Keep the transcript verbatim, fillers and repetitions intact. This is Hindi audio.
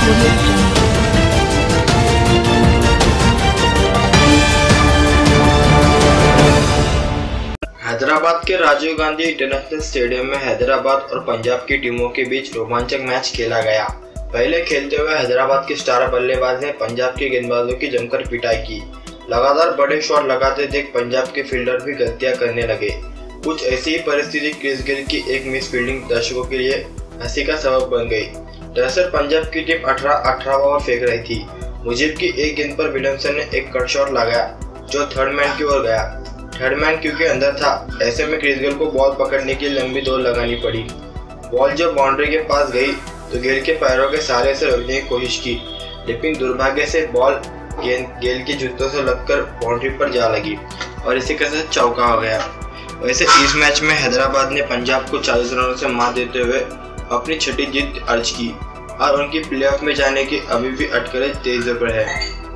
हैदराबाद के राजीव गांधी इंटरनेशनल स्टेडियम में हैदराबाद और पंजाब की टीमों के बीच रोमांचक मैच खेला गया। पहले खेलते हुए हैदराबाद के स्टार बल्लेबाज ने पंजाब के गेंदबाजों की जमकर पिटाई की। लगातार बड़े शॉट लगाते देख पंजाब के फील्डर भी गलतियां करने लगे। कुछ ऐसी ही परिस्थिति क्रिस गेल की एक मिस फील्डिंग दर्शकों के लिए हंसी का सबब बन गई। दरअसल पंजाब की टीम अठारह अठारह ओवर फेंक रही थी। मुजिब की एक गेंद पर विलियमसन ने एक कट शॉट लगाया जो थर्ड मैन की ओर गया। थर्ड मैन क्योंकि अंदर था, ऐसे में क्रिस गेल को बॉल पकड़ने की लंबी दौड़ लगानी पड़ी। बॉल जब बाउंड्री के पास गई तो गेल के पैरों के सहारे से रोकने की कोशिश की, लेकिन दुर्भाग्य से बॉल गेंद गेल के जूतों से लगकर बाउंड्री पर जा लगी और इसी के साथ चौका हो गया। वैसे इस मैच में हैदराबाद ने पंजाब को चालीस रनों से मात देते हुए अपनी छठी जीत दर्ज की और उनकी प्लेऑफ में जाने की अभी भी अटकलें तेज पर है।